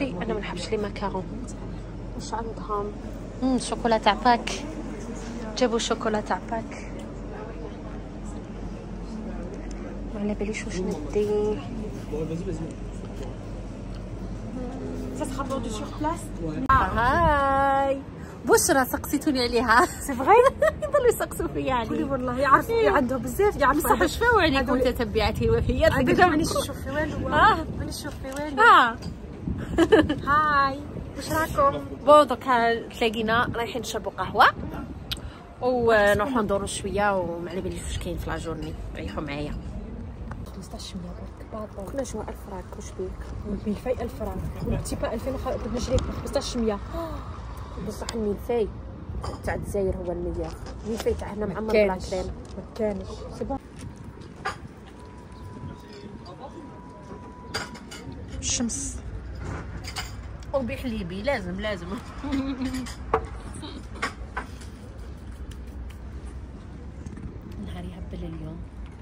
شي انا ما نحبش لي ماكارون. واش عندهم؟ شوكولا تاع باك. جابوا شوكولا تاع باك. ما على باليش واش ندي. Ça sera vendu sur place. هاي بشرى سقسيتوني عليها. سي فغي. يضلوا يسقسوا فيا عليه. قولي والله يعرف عندهم بزاف يعرف. بصح شفاو عليكم متتبعاتي الوفيات. هذا مانيش نشوف في والو. مانيش نشوف في والو. هاي واش راكم؟ بون دوكا تلاقينا رايحين نشربوا قهوه ونروحوا ندوروا شويه وما على باليش واش كاين في لاجورني. ريحوا معايا. 1500 برك باطو. كنا شنو 1000 فرانك واش بيك؟ ملفي 1000 فرانك. قلتي با 2000 كنت نشري 1500. بصح الملفي تاع الجزائر هو المليار. الملفي تاع هنا معمر بلا كريم. ما كانش. سي بون. الشمس وبحليبي لازم نهار يهبل اليوم.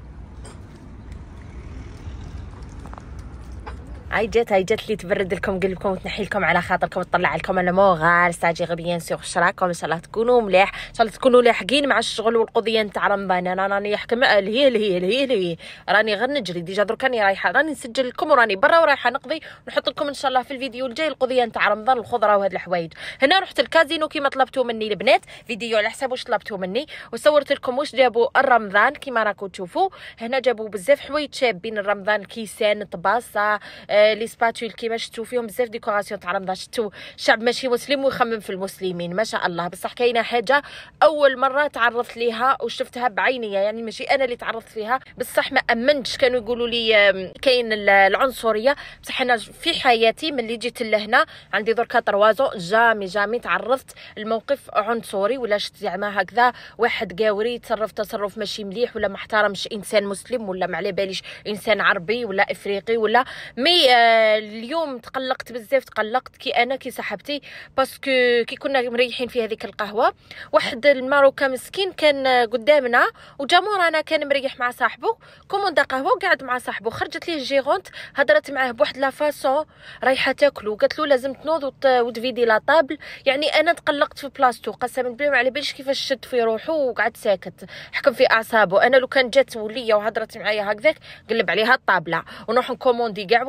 هاي جات لي تبرد لكم قلبكم وتنحي لكم على خاطركم وتطلع لكم على موغال ستاجيغ بيان سيغ. واش راكم؟ ان شاء الله تكونوا مليح، ان شاء الله تكونوا لاحقين مع الشغل والقضيه نتاع رمضان. انا راني نحكم الهي راني غير نجري ديجا درك راني رايحه راني نسجل لكم وراني برا ورايحه نقضي ونحط لكم ان شاء الله في الفيديو الجاي القضيه نتاع رمضان الخضره وهاد الحوايج. هنا رحت الكازينو كيما طلبتوا مني البنات، فيديو على حساب واش طلبتوا مني وصورت لكم واش جابوا الرمضان كيما راكم تشوفوا. هنا جابوا بزاف حوايج شابين الرمضان، كيسان طباسه لي سباتول كيما شفتوا فيهم بزاف ديكوراسيون تاع رمضان. شفتوا الشعب ماشي مسلم ويخمم في المسلمين ما شاء الله. بصح كاينه حاجه اول مره تعرضت ليها وشفتها بعينيا، يعني ماشي انا اللي تعرضت فيها بصح ما امنتش. كانوا يقولوا لي كاين العنصريه، بصح انا في حياتي ملي جيت لهنا عندي دركا طروازون جامي تعرضت الموقف عنصري ولا شفت زعما هكذا واحد قاوري يتصرف تصرف ماشي مليح ولا ما احترمش انسان مسلم ولا ما على باليش انسان عربي ولا افريقي ولا مي. اليوم تقلقت بزاف، تقلقت كي صاحبتي باسكو كي كنا مريحين في هذيك القهوه واحد الماروكا مسكين كان قدامنا وجا مورانا كان مريح مع صاحبه كوموندا قهوه وقعد مع صاحبه. خرجت ليه الجيرونت هضرت معاه بواحد لا فاسون رايحه تاكلو، قالت له لازم تنوض وتفيدي لا طابل. يعني انا تقلقت في بلاصتو قسما بالله ما على باليش كيفاش شد في روحه وقعد ساكت حكم في اعصابه. انا لو كان جات وليا وهضرت معايا هكذاك قلب عليها الطابله ونروح نكوموندي كاع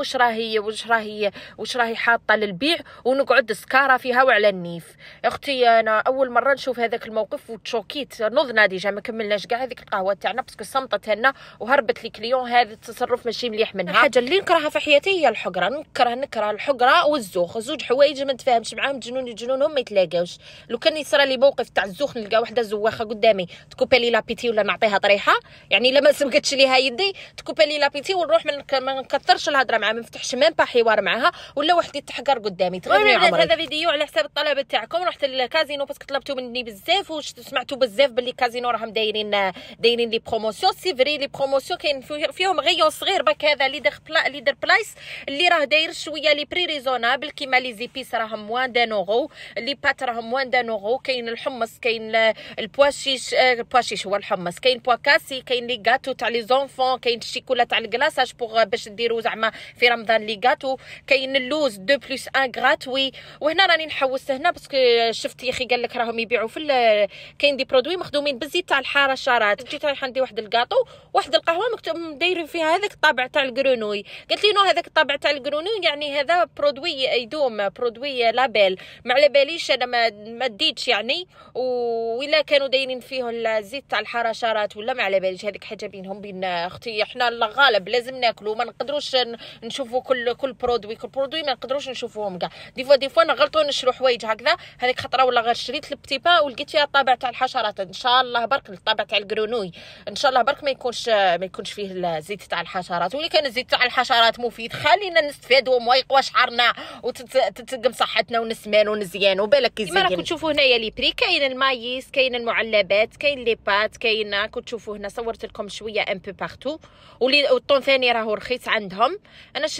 واش راهي حاطه للبيع ونقعد سكاره فيها وعلى النيف. اختي انا اول مره نشوف هذاك الموقف وتشوكيت. نوضنا ديجا ما كملناش كاع هذيك القهوه تاعنا باسكو صمتت لنا وهربت لي كليون. هذا التصرف ماشي مليح منها. الحاجه اللي نكرهها في حياتي هي الحقره. نكره الحقره والزوخ، زوج حوايج ما نتفاهمش معاهم. جنونهم ما يتلاقاوش. لو كان يصرى لي موقف تاع الزوخ نلقى وحده زواخه قدامي تكوبي لي لابيتي ولا نعطيها طريحه، يعني الا ما سبقتش ليها يدي تكوبي لي لابيتي ونروح ما نكثرش الهضره معاها، ما نفتحش ميم با حوار معاها ولا وحده تحقر قدامي تغني عمري. هذا فيديو على حساب الطلب تاعكم. رحت للكازينو باسكو طلبتوا مني بزاف وسمعتوا بزاف باللي كازينو راهم دايرين لي بروموسيون. سي فري لي بروموسيون كاين فيهم غيون صغير برك. هذا ليدر بلايس اللي راه داير شويه لي بري ريزونابل كيما لي زيبيس راهم موان دان اورو، لي بات راهم موان دان اورو. كاين الحمص، كاين البواشيش هو الحمص، كاين بواكاسي، كاين لي غاتو تاع لي زونفون، كاين الشيكولا تاع الكلاصاج باش ديروا زعما في رمضان لي غاتو، كاين اللوز 2+1 غراتوي. وهنا راني نحوس هنا باسكو شفت يا اخي قال لك راهم يبيعوا في كاين دي برودوي مخدومين بالزيت تاع الحاره شارات. جيت رايحه ندي واحد الكاطو واحد القهوه مكتوب دايرين فيها هذاك الطابع تاع الكرونوي. قالت لي نو هذاك الطابع تاع الكرونوي يعني هذا برودوي يدوم، برودوي لابيل. ما على باليش انا ما ديتش يعني، وإلا كانوا دايرين فيه الزيت تاع الحاره شارات ولا ما على باليش. هذيك حاجه بينهم بين اختي احنا الغالب لازم ناكلوا، ما نقدروش نشوفوا كل برودوي ما نقدروش نشوفوهم كاع. دي فوا نغلطوا نشرو حوايج هكذا. هذيك خطره ولا غير شريت البتي با ولقيت فيها الطابع تاع الحشرات. ان شاء الله برك الطابع تاع الكرونوي ان شاء الله برك ما يكونش فيه الزيت تاع الحشرات. واللي كان الزيت تاع الحشرات مفيد خلينا نستفادوا ومويقوا شعرنا وتتقم صحتنا ونسمان ونزيان وبالك يزين. كما راكم تشوفوا هنايا لي بري، كاين المايس، كاين المعلبات، كاين لي بات، كاين راكم تشوفوا هنا صورت لكم شويه ان بو بارتو. والطون ثاني راهو رخيص عندهم. انا شريت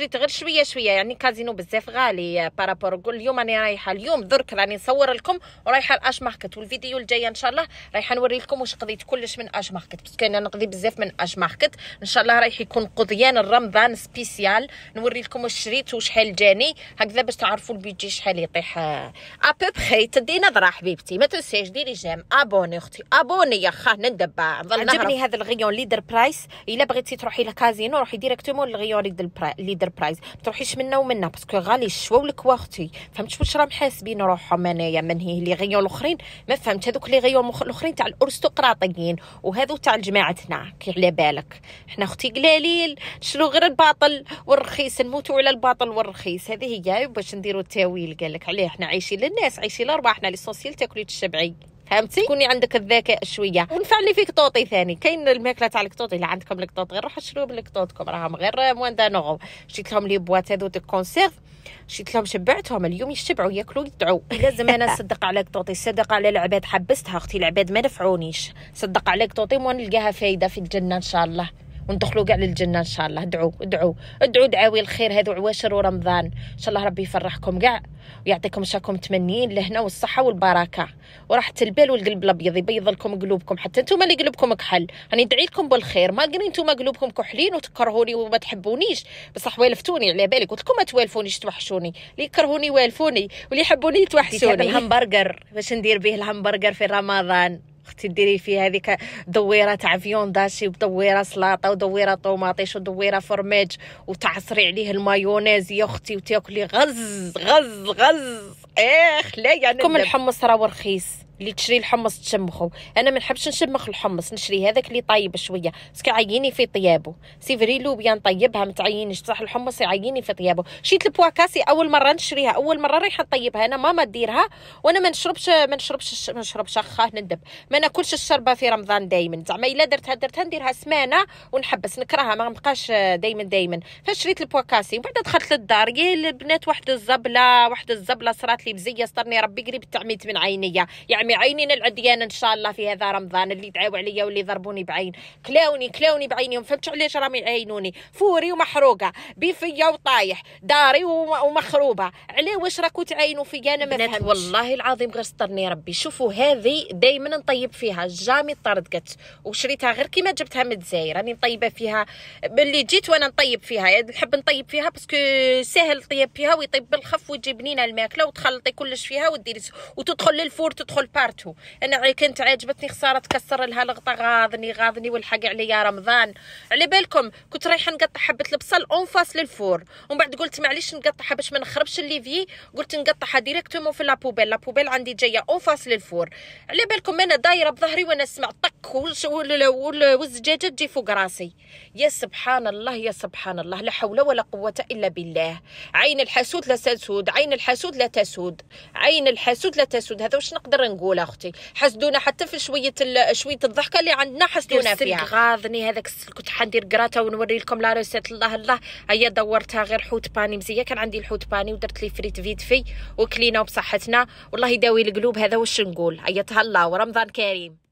شريت غير شويه شويه، يعني كازينو بزاف غالي بارابور. نقول اليوم راني رايحه، اليوم درك راني نصور لكم ورايحه لاش ماركت، والفيديو الجاي ان شاء الله رايحه نوري لكم واش قضيت كلش من اش ماركت، باسكو انا نقضي بزاف من اش ماركت. ان شاء الله رايح يكون قضيان رمضان سبيسيال، نوري لكم واش شريت وشحال جاني هكذا باش تعرفوا البيجي شحال يطيح ابوبخي. تدي نظره حبيبتي، ما تنساش ديري جيم، ابوني اختي، ابوني يا خا ندبع. عجبني هذا الغيون ليدر برايس. الا بغيتي تروحي لكازينو روحي ديريكتومون للغيون ليدر برايس، ما تروحيش منا ومنا باسكو غالي شوا لك واختي. فهمت واش راهم حاسبين روحهم انايا من هي لي غيون الاخرين؟ ما فهمت. هذوك لي غيون الاخرين تاع الارستقراطيين وهذو تاع جماعتنا كي على بالك. حنا اختي قلاليل شنو غير الباطل والرخيص، نموتوا على الباطل والرخيص. هذه هي باش نديروا التاويل. قال لك عليه احنا عايشين للناس، عايشين لارباحنا، ليسونسيال تاكلي تشبعي. فهمتي؟ كوني عندك الذكاء شويه. ونفعلي فيك طوطي ثاني، كاين الماكله تاع الكطوط. الا عندكم الكطوط غير روحوا شروه بالكطوطكم، راهم غير موان دا نورو. شريت لهم لي بواط هذو دو كونسيرف، شريت لهم شبعتهم اليوم يشبعوا ياكلوا يدعوا. لازم انا نصدق على كطوطي، صدق على العباد. حبستها اختي العباد ما نفعونيش، صدق على كطوطي ونلقاها فايده في الجنه ان شاء الله، وندخلوا كاع للجنه ان شاء الله. ادعوا ادعوا ادعوا دعاوي الخير. هذو عواشر ورمضان ان شاء الله ربي يفرحكم كاع ويعطيكم شاكم تمنيين لهنا والصحه والبركه وراحه البال والقلب الابيض. يبيض لكم قلوبكم حتى نتوما اللي قلوبكم كحل. راني ندعي لكم بالخير، ما قري نتوما قلوبكم كحلين وتكرهوني وما تحبونيش، بصح والفتوني على بالك. قلت لكم ما توالفونيش توحشوني، اللي يكرهوني والفوني واللي يحبوني يتوحشوني. الهمبرجر باش ندير به الهمبرجر في رمضان اختي، ديري فيه هذيك دويره تاع فيون داشي ودويره سلاطه ودويره طوماطيش ودويره فرماج وتعصري عليه المايونيز يا اختي وتاكلي غز غز غز. لا يعني كم الحمص راهو رخيص، اللي تشري الحمص تشمخو. انا ما نحبش نشمخ الحمص، نشري هذاك اللي طيب شويه باسكو عيني في طيابه. سيفري لوبيا نطيبها ما تعينيش، بصح الحمص يعيني في طيابه. شيت البواكاسي اول مره نشريها، اول مره رايحه نطيبها انا ماما ديرها، وانا ما نشربش خاه ندب، ما ناكلش الشربه في رمضان دائما. زعما الا درتها نديرها سمانه ونحبس، نكرهها ما نبقاش دائما. فشريت البواكاسي وبعد دخلت للدار. يا البنات واحد الزبله صرات لي بزيه، استرني ربي قريب تعميت من عينيا. يعني عينين العديان ان شاء الله في هذا رمضان، اللي دعاوا عليا واللي ضربوني بعين كلاوني بعينيهم. فهمتوا علاش راهم يعينوني؟ فوري ومحروقه، بيفيا وطايح، داري ومخروبه. علاه واش راكو تعينوا فيا؟ انا ما فهمتش والله العظيم. غير استرني ربي. شوفوا هذه دائما نطيب فيها، جامي طردقت وشريتها غير كيما جبتها من الجزائر. راني نطيبه فيها باللي جيت وانا نطيب فيها، يعني نحب نطيب فيها باسكو ساهل الطيب فيها ويطيب بالخف وتجي بنينه الماكله وتخلطي كلش فيها وديري وتدخل للفور تدخل بارتو. انا كنت عجبتني خساره تكسر لها لغطه. غاضني والحق عليا رمضان. على بالكم كنت رايحه نقطع حبه البصل اون فاس للفور، ومن بعد قلت معليش نقطعها باش ما نخربش الليفي، قلت نقطعها ديريكتومون في لابوبيل عندي جايه اون فاس للفور. على بالكم انا دايره بظهري وانا نسمع طق والزجاجه تجي فوق راسي. يا سبحان الله يا سبحان الله، لا حول ولا قوه الا بالله. عين الحسود لا تسود، عين الحسود لا تسود، عين الحسود لا تسود. هذا واش نقدر نقول اختي؟ حسدونا حتى في شويه الضحكه اللي عندنا، حسدونا فيها. غاضني هذاك السلك. كنت حندير قراته ونوري لكم لا روسيت. الله هيا دورتها غير حوت باني مزيه، كان عندي الحوت باني ودرت لي فريت فيتفي وكلينا وبصحتنا والله يداوي القلوب. هذا واش نقول؟ هيا تهلا ورمضان كريم.